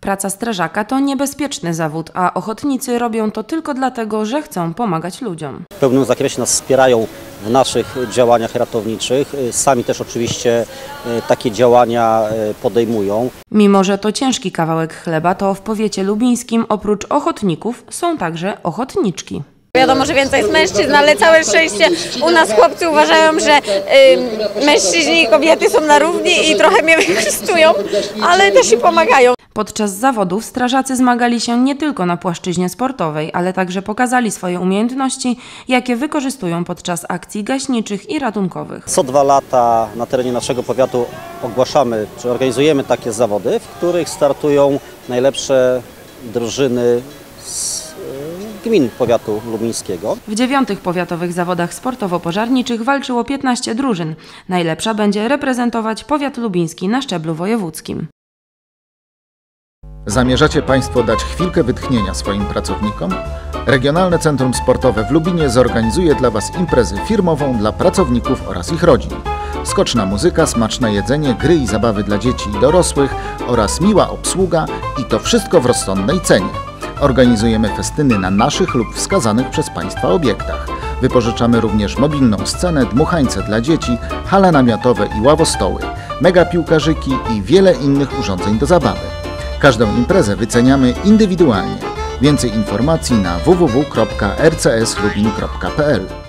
Praca strażaka to niebezpieczny zawód, a ochotnicy robią to tylko dlatego, że chcą pomagać ludziom. W pełnym zakresie nas wspierają w naszych działaniach ratowniczych. Sami też oczywiście takie działania podejmują. Mimo że to ciężki kawałek chleba, to w powiecie lubińskim oprócz ochotników są także ochotniczki. Wiadomo, że więcej jest mężczyzn, ale całe szczęście u nas chłopcy uważają, że mężczyźni i kobiety są na równi i trochę mnie wykorzystują, ale też i pomagają. Podczas zawodów strażacy zmagali się nie tylko na płaszczyźnie sportowej, ale także pokazali swoje umiejętności, jakie wykorzystują podczas akcji gaśniczych i ratunkowych. Co 2 lata na terenie naszego powiatu ogłaszamy, czy organizujemy takie zawody, w których startują najlepsze drużyny z gmin powiatu lubińskiego. W 9. powiatowych zawodach sportowo-pożarniczych walczyło 15 drużyn. Najlepsza będzie reprezentować powiat lubiński na szczeblu wojewódzkim. Zamierzacie Państwo dać chwilkę wytchnienia swoim pracownikom? Regionalne Centrum Sportowe w Lubinie zorganizuje dla Was imprezę firmową dla pracowników oraz ich rodzin. Skoczna muzyka, smaczne jedzenie, gry i zabawy dla dzieci i dorosłych oraz miła obsługa i to wszystko w rozsądnej cenie. Organizujemy festyny na naszych lub wskazanych przez Państwa obiektach. Wypożyczamy również mobilną scenę, dmuchańce dla dzieci, hale namiotowe i ławostoły, mega piłkarzyki i wiele innych urządzeń do zabawy. Każdą imprezę wyceniamy indywidualnie. Więcej informacji na www.rcslubin.pl.